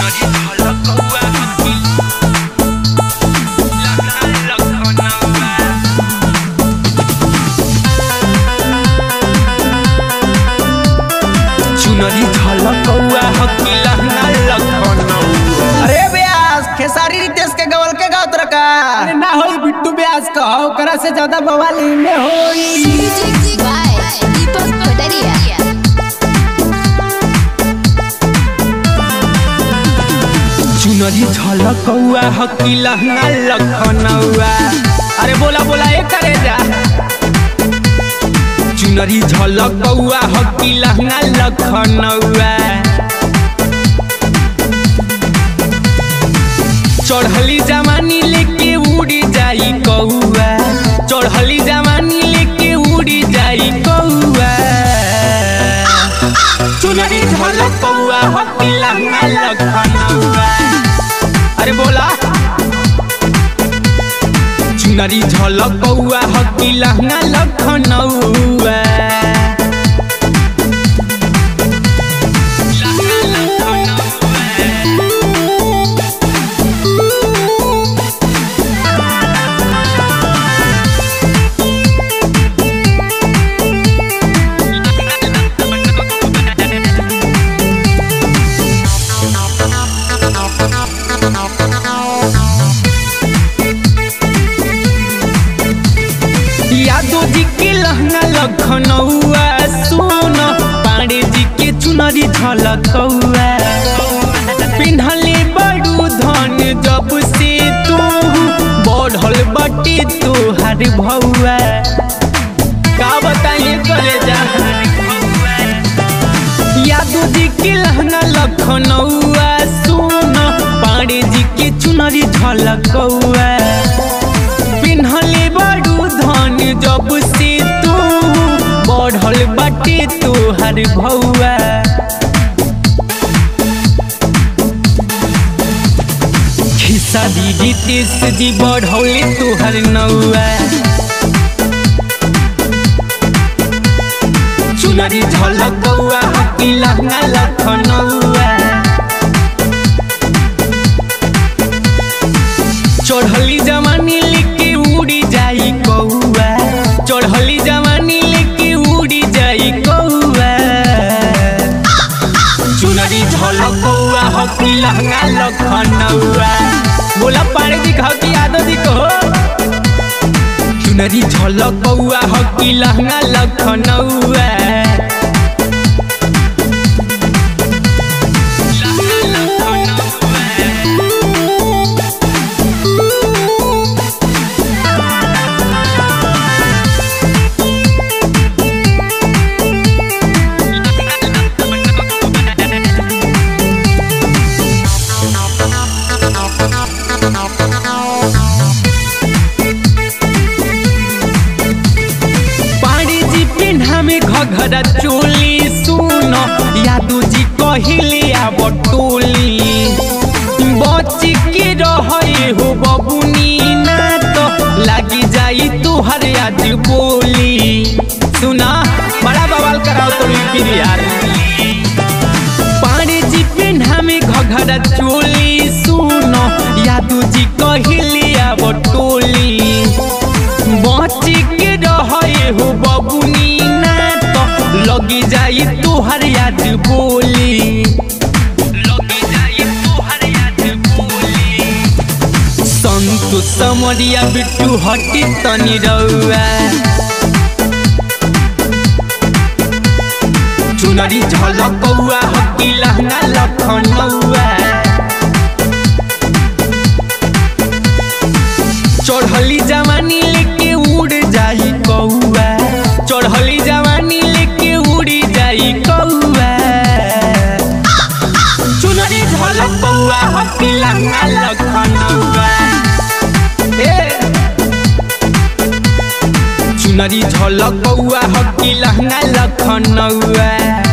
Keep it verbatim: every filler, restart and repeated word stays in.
अरे ब्यास खेसारी रितेश के गवल के गावत रका अरे ना होई बिट्टू ब्यास कहो करा से ज्यादा बवाली में होई दीपक पटरिया चुनरी झलकौआ हकी लहंगा लखनऊआ। अरे बोला बोला ए करे जा चुनरी झलकौआ हकी लहंगा लखनऊआ। चढ़ली जवानी लेके उड़ी जाई कौआ, चढ़ली जवानी लेके उड़ी जाई कौआ। चुनरी झलकौआ हकी लहंगा लखनऊआ। अरे बोला चुनरी झलकौआ हकी लहंगा लखनऊआ। यादव जी के लहंगा लखनऊआ सुन पांडे जी के चुनरी झलकौआ। पिन्हले बड़ू धन जब से तू बढ़ल बटे तोहर भौआ। का बताइए करे जा यादव जी के लहंगा लखनऊआ सुन पांडे जी के चुनरी झलकौआ। पिन्हले बड़ू धन जब से तू बढ़ल बाटे तोहर भौआ। खेसारी रितेश जी बढ़ौले तोहर नौआ। चुनरी झलकौआ हकी लहंगा लखनऊआ। चढ़ली जवानी लेके उड़ी जाई कौआ, चढ़ली जवानी लेके उड़ी जाई कौआ। चुनरी झलकौआ हकी लहंगा लखनऊआ। बोला पाड़े दिखाओ कि यादव जी कहो चुनरी झलकौआ हकी लहंगा लखनऊआ। घघरा चोली सुन यादव जी कहले आब टोली। बच के रहे हो बबुनी ना तो लागी जाई तोहर आज बोली। सुना बड़ा बवाल कराओ तो यार पांडे जी पेन्हा में घघरा चोली सुन यादव जी कहले आब टोली। बच के रहे हो बबुनी लगी जाई तोहर याद बोली, लगी जाई तोहर याद बोली। संतु समरिया बिट्टू हटी तनी रउआ। चुनरी झलकौआ हकी लहंगा लखनऊआ। चढ़ली जवानी लेके उड़ जाई कौआ, चढ़ली जवानी लेके उड़ी जाई कौआ। चुनरी झलकौआ हकी लहंगा लखनऊआ। चुनरी झलकौआ हकी लहंगा लखनऊआ।